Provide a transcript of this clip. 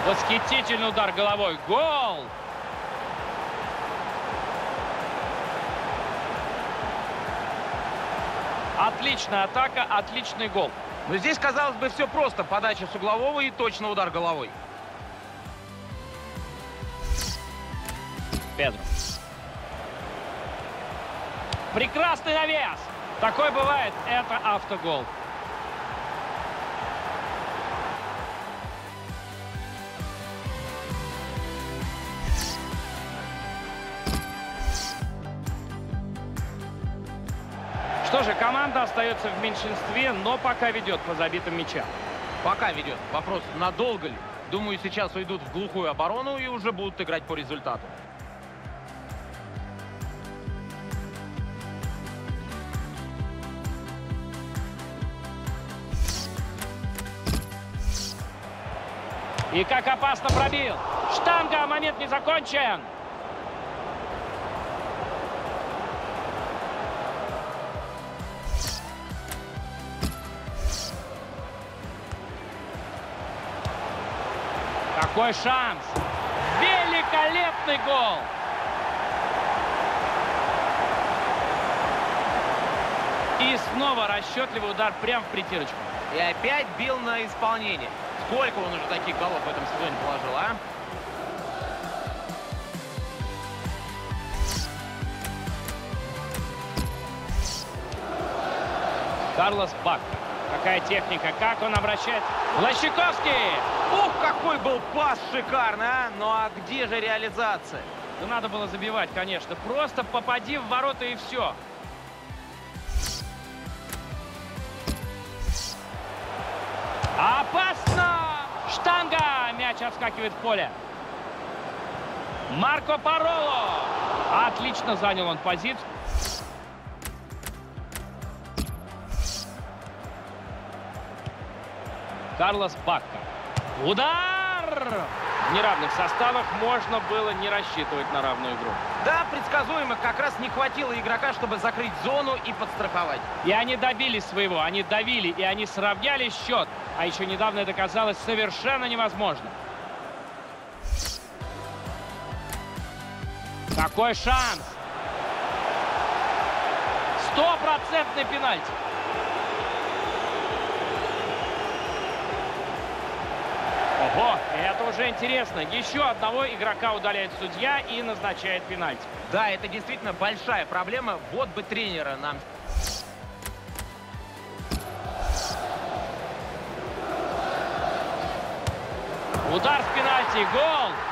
Восхитительный удар головой. Гол! Отличная атака, отличный гол. Но здесь, казалось бы, все просто. Подача с углового и точно удар головой. Педро. Прекрасный навес. Такой бывает. Это автогол. Что же, команда остается в меньшинстве, но пока ведет по забитым мячам. Пока ведет. Вопрос, надолго ли? Думаю, сейчас уйдут в глухую оборону и уже будут играть по результату. И как опасно пробил. Штанга, момент не закончен. Какой шанс! Великолепный гол! И снова расчетливый удар прямо в притирочку. И опять бил на исполнение. Сколько он уже таких голов в этом сезоне положил, а? Карлос Бакка. Какая техника, как он обращает. Блащиковский! Ух, какой был пас шикарный, а! Ну а где же реализация? Да надо было забивать, конечно. Просто попади в ворота и все. Опасно! Штанга! Мяч отскакивает в поле. Марко Пароло! Отлично занял он позицию. Карлос Бакка. Удар! В неравных составах можно было не рассчитывать на равную игру. Да, предсказуемо, как раз не хватило игрока, чтобы закрыть зону и подстраховать. И они добились своего, они давили, и они сравняли счет. А еще недавно это казалось совершенно невозможно. Какой шанс! Стопроцентный пенальти. Ого, это уже интересно. Еще одного игрока удаляет судья и назначает пенальти. Да, это действительно большая проблема. Вот бы тренера нам... Удар с пенальти, гол!